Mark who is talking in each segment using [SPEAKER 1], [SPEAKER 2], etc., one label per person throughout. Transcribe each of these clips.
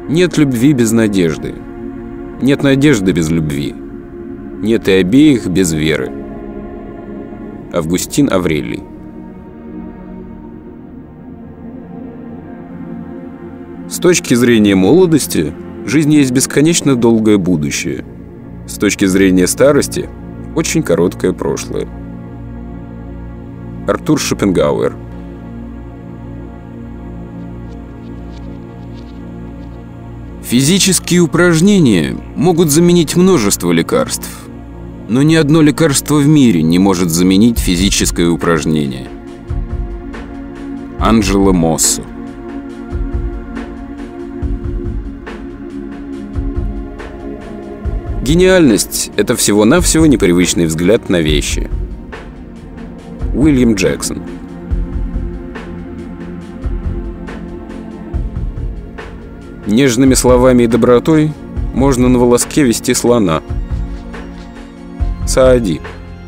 [SPEAKER 1] Нет любви без надежды. Нет надежды без любви. Нет и обеих без веры. Августин Аврелий. С точки зрения молодости, жизнь есть бесконечно долгое будущее. С точки зрения старости, очень короткое прошлое. Артур Шопенгауэр. Физические упражнения могут заменить множество лекарств, но ни одно лекарство в мире не может заменить физическое упражнение. Анджело Моссо. Гениальность – это всего-навсего непривычный взгляд на вещи. Уильям Джексон. Нежными словами и добротой можно на волоске вести слона. Саади.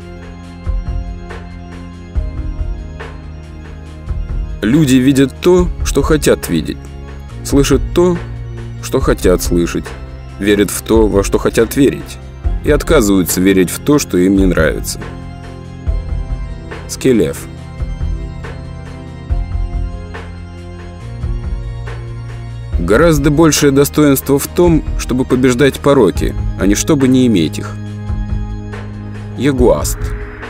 [SPEAKER 1] Люди видят то, что хотят видеть, слышат то, что хотят слышать, верят в то, во что хотят верить, и отказываются верить в то, что им не нравится. Скелев. Гораздо большее достоинство в том, чтобы побеждать пороки, а не чтобы не иметь их. Ягуаст.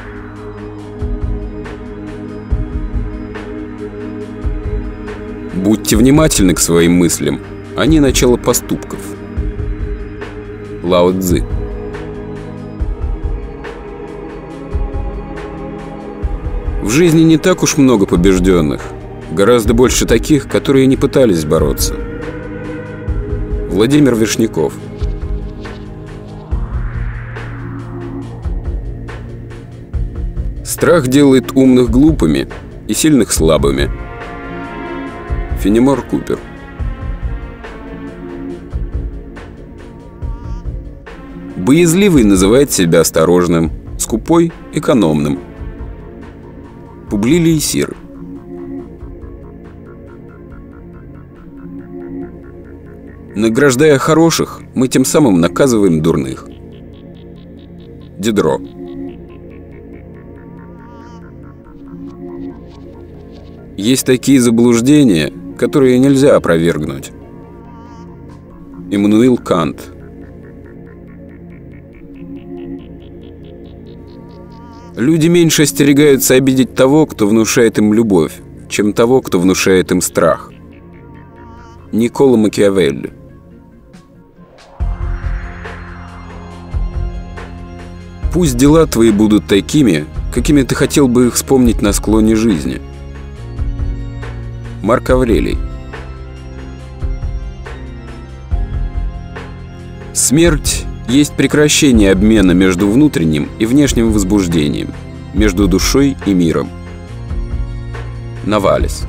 [SPEAKER 1] Будьте внимательны к своим мыслям, они начало поступков. Лао Цзы. В жизни не так уж много побежденных, гораздо больше таких, которые не пытались бороться. Владимир Вишняков. Страх делает умных глупыми и сильных слабыми. Фенемор Купер. Боязливый называет себя осторожным, скупой – экономным. Публилий Сир. Награждая хороших, мы тем самым наказываем дурных. Дидро. Есть такие заблуждения, которые нельзя опровергнуть. Иммануил Кант. Люди меньше остерегаются обидеть того, кто внушает им любовь, чем того, кто внушает им страх. Никколо Макиавелли. Пусть дела твои будут такими, какими ты хотел бы их вспомнить на склоне жизни. Марк Аврелий. Смерть есть прекращение обмена между внутренним и внешним возбуждением, между душой и миром. Новалес.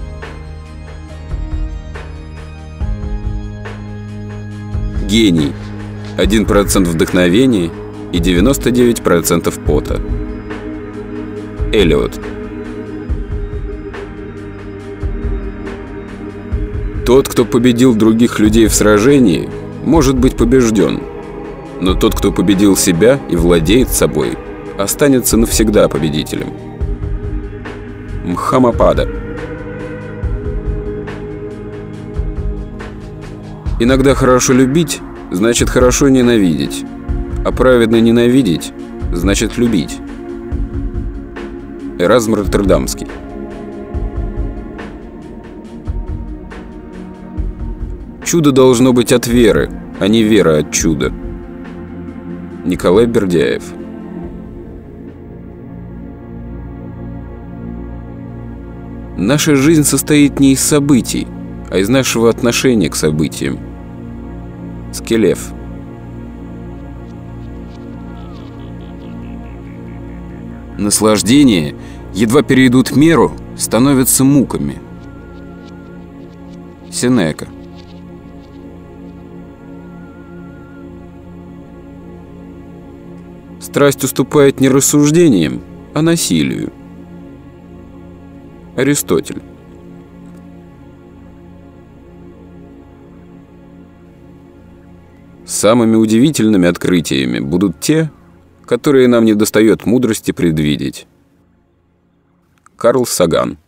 [SPEAKER 1] Гений. 1% вдохновения и 99% пота. Элиот. Тот, кто победил других людей в сражении, может быть побежден. Но тот, кто победил себя и владеет собой, останется навсегда победителем. Мхаммапада. Иногда хорошо любить, значит хорошо ненавидеть. А праведно ненавидеть, значит любить. Эразм Роттердамский. Чудо должно быть от веры, а не вера от чуда. Николай Бердяев. Наша жизнь состоит не из событий, а из нашего отношения к событиям. Скелев. Наслаждения, едва перейдут меру, становятся муками. Сенека. Страсть уступает не рассуждениям, а насилию. Аристотель. Самыми удивительными открытиями будут те, которые нам недостает мудрости предвидеть. Карл Саган.